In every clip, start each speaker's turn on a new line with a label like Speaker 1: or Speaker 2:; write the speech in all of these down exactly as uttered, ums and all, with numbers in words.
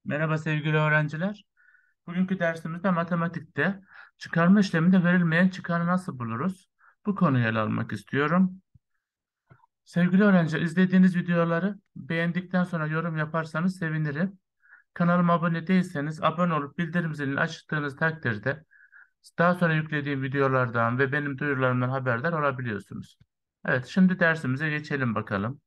Speaker 1: Merhaba sevgili öğrenciler. Bugünkü dersimizde matematikte çıkarma işleminde verilmeyen çıkarı nasıl buluruz? Bu konuyu ele almak istiyorum. Sevgili öğrenciler, izlediğiniz videoları beğendikten sonra yorum yaparsanız sevinirim. Kanalıma abone değilseniz abone olup bildirim zilini açtığınız takdirde daha sonra yüklediğim videolardan ve benim duyurularımdan haberdar olabiliyorsunuz. Evet, şimdi dersimize geçelim bakalım.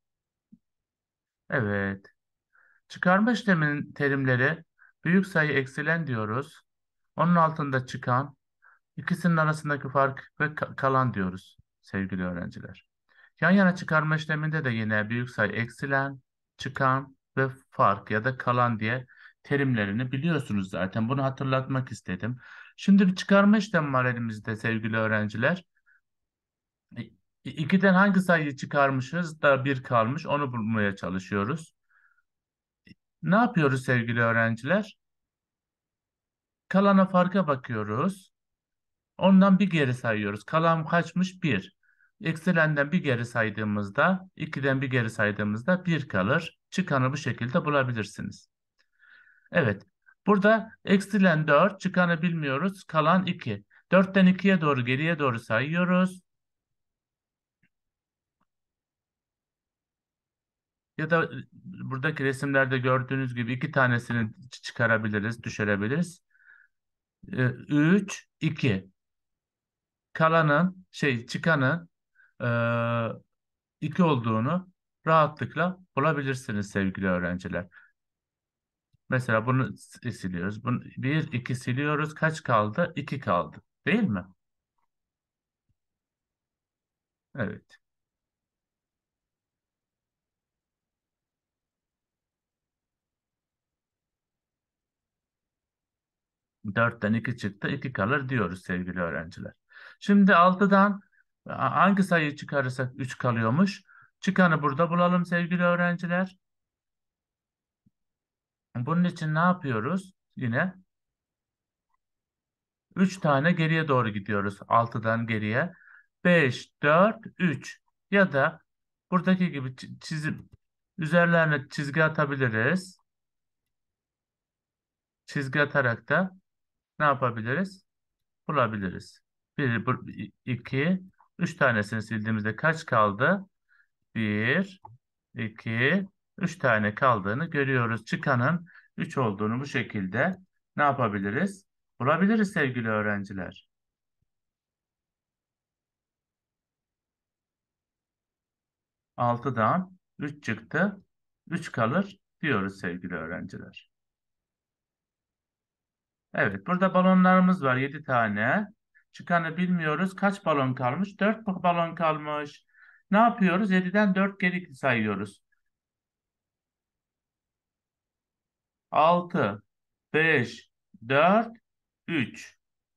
Speaker 1: Evet, çıkarma işleminin terimleri büyük sayı eksilen diyoruz. Onun altında çıkan, ikisinin arasındaki fark ve ka- kalan diyoruz sevgili öğrenciler. Yan yana çıkarma işleminde de yine büyük sayı eksilen, çıkan ve fark ya da kalan diye terimlerini biliyorsunuz zaten. Bunu hatırlatmak istedim. Şimdi bir çıkarma işlemi var elimizde sevgili öğrenciler. İ- İkiden hangi sayıyı çıkarmışız da bir kalmış onu bulmaya çalışıyoruz. Ne yapıyoruz sevgili öğrenciler? Kalana farka bakıyoruz. Ondan bir geri sayıyoruz. Kalan kaçmış? Bir. Eksilenden bir geri saydığımızda, ikiden bir geri saydığımızda bir kalır. Çıkanı bu şekilde bulabilirsiniz. Evet. Burada eksilen dört, çıkanı bilmiyoruz. Kalan iki. dörtten ikiye doğru geriye doğru sayıyoruz. Ya da e, buradaki resimlerde gördüğünüz gibi iki tanesini ç- çıkarabiliriz, düşürebiliriz. üç, iki. Kalanın, şey çıkanın iki olduğunu rahatlıkla bulabilirsiniz sevgili öğrenciler. Mesela bunu s- siliyoruz. Bunu bir, iki siliyoruz. Kaç kaldı? iki kaldı. Değil mi? Evet. dörtten iki çıktı. iki kalır diyoruz sevgili öğrenciler. Şimdi altıdan a- hangi sayıyı çıkarırsak üç kalıyormuş. Çıkanı burada bulalım sevgili öğrenciler. Bunun için ne yapıyoruz? Yine üç tane geriye doğru gidiyoruz. altıdan geriye. beş, dört, üç. Ya da buradaki gibi çi- çizim üzerlerine çizgi atabiliriz. Çizgi atarak da ne yapabiliriz? Bulabiliriz. bir, iki, üç tanesini sildiğimizde kaç kaldı? bir, iki, üç tane kaldığını görüyoruz. Çıkanın üç olduğunu bu şekilde ne yapabiliriz? Bulabiliriz sevgili öğrenciler. altıdan üç çıktı. üç kalır diyoruz sevgili öğrenciler. Evet, burada balonlarımız var yedi tane. Çıkanı bilmiyoruz. Kaç balon kalmış? dört balon kalmış. Ne yapıyoruz? yediden dört geri sayıyoruz. altı, beş, dört, üç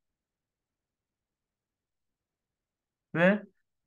Speaker 1: ve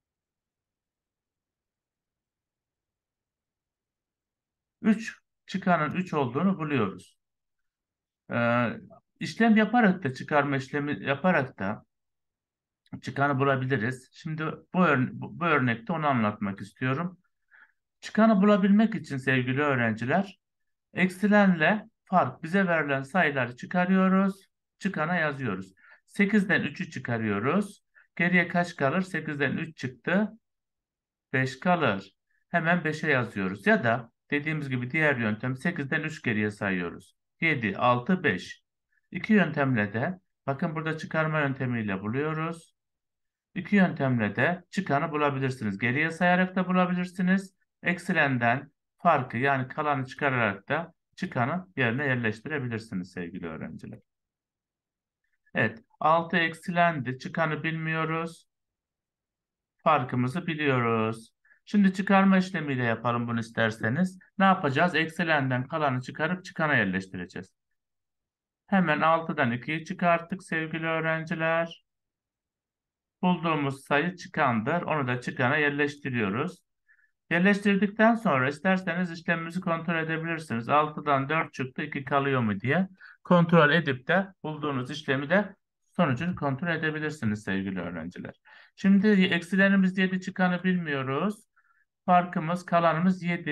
Speaker 1: üç, çıkanın üç olduğunu buluyoruz. Ee, işlem yaparak da çıkarma işlemi yaparak da çıkanı bulabiliriz. Şimdi bu, ör- bu bu örnekte onu anlatmak istiyorum. Çıkanı bulabilmek için sevgili öğrenciler, eksilenle fark bize verilen sayıları çıkarıyoruz. Çıkana yazıyoruz. sekizden üçü çıkarıyoruz. Geriye kaç kalır? sekizden üç çıktı. beş kalır. Hemen beşe yazıyoruz. Ya da dediğimiz gibi diğer yöntem sekizden üç geriye sayıyoruz. yedi, altı, beş. İki yöntemle de bakın burada çıkarma yöntemiyle buluyoruz. İki yöntemle de çıkanı bulabilirsiniz. Geriye sayarak da bulabilirsiniz. Eksilenden farkı yani kalanı çıkararak da çıkanı yerine yerleştirebilirsiniz sevgili öğrenciler. Evet, altı eksilendi. Çıkanı bilmiyoruz. Farkımızı biliyoruz. Şimdi çıkarma işlemiyle yapalım bunu isterseniz. Ne yapacağız? Eksilenden kalanı çıkarıp çıkana yerleştireceğiz. Hemen altıdan ikiyi çıkarttık sevgili öğrenciler. Bulduğumuz sayı çıkandır. Onu da çıkana yerleştiriyoruz. Yerleştirdikten sonra isterseniz işlemimizi kontrol edebilirsiniz. altıdan dört çıktı, iki kalıyor mu diye kontrol edip de bulduğunuz işlemi de sonucunu kontrol edebilirsiniz sevgili öğrenciler. Şimdi eksilerimiz yedi çıkanı bilmiyoruz. Farkımız kalanımız yedi.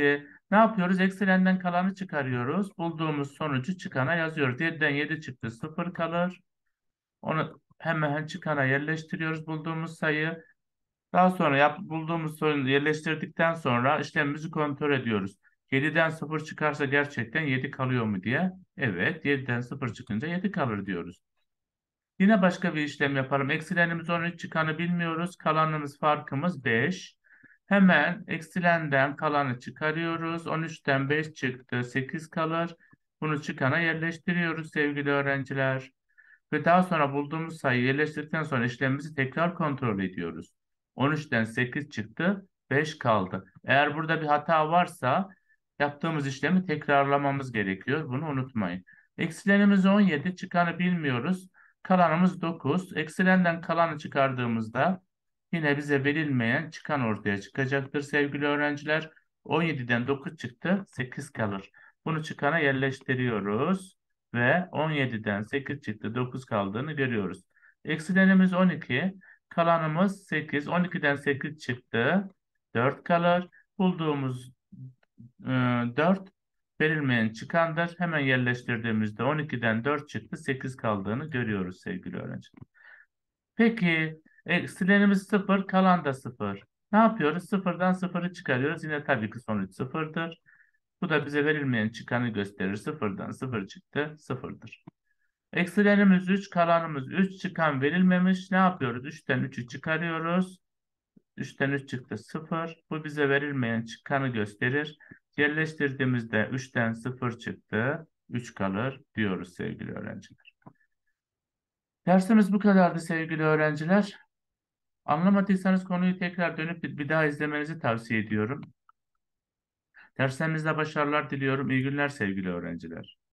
Speaker 1: Ne yapıyoruz? Eksilenden kalanı çıkarıyoruz. Bulduğumuz sonucu çıkana yazıyoruz. yediden yedi çıktı, sıfır kalır. Onu hemen çıkana yerleştiriyoruz bulduğumuz sayı. Daha sonra yap, bulduğumuz sayıyı yerleştirdikten sonra işlemimizi kontrol ediyoruz. yediden sıfır çıkarsa gerçekten yedi kalıyor mu diye. Evet, yediden sıfır çıkınca yedi kalır diyoruz. Yine başka bir işlem yapalım. Eksilenimiz on üç, çıkanı bilmiyoruz. Kalanımız, farkımız beş. Hemen eksilenden kalanı çıkarıyoruz. on üçten beş çıktı, sekiz kalır. Bunu çıkana yerleştiriyoruz sevgili öğrenciler. Ve daha sonra bulduğumuz sayıyı yerleştirdikten sonra işlemimizi tekrar kontrol ediyoruz. on üçten sekiz çıktı, beş kaldı. Eğer burada bir hata varsa yaptığımız işlemi tekrarlamamız gerekiyor. Bunu unutmayın. Eksilenimiz on yedi, çıkanı bilmiyoruz. Kalanımız dokuz. Eksilenden kalanı çıkardığımızda yine bize verilmeyen çıkan ortaya çıkacaktır sevgili öğrenciler. on yediden dokuz çıktı, sekiz kalır. Bunu çıkana yerleştiriyoruz ve on yediden sekiz çıktı, dokuz kaldığını görüyoruz. Eksilenimiz on iki, kalanımız sekiz. on ikiden sekiz çıktı, dört kalır. Bulduğumuz e, dört verilmeyen çıkandır. Hemen yerleştirdiğimizde on ikiden dört çıktı, sekiz kaldığını görüyoruz sevgili öğrenciler. Peki eksilenimiz sıfır, kalan da sıfır. Ne yapıyoruz? Sıfırdan sıfırı çıkarıyoruz. Yine tabii ki sonuç sıfırdır. Bu da bize verilmeyen çıkanı gösterir. Sıfırdan sıfır çıktı, sıfırdır. Eksilenimiz üç, kalanımız üç, çıkan verilmemiş. Ne yapıyoruz? üçten üçü çıkarıyoruz. üçten üç çıktı, sıfır. Bu bize verilmeyen çıkanı gösterir. Yerleştirdiğimizde üçten sıfır çıktı, üç kalır diyoruz sevgili öğrenciler. Dersimiz bu kadardı sevgili öğrenciler. Anlamadıysanız konuyu tekrar dönüp bir bir daha izlemenizi tavsiye ediyorum. Derslerinizde başarılar diliyorum. İyi günler sevgili öğrenciler.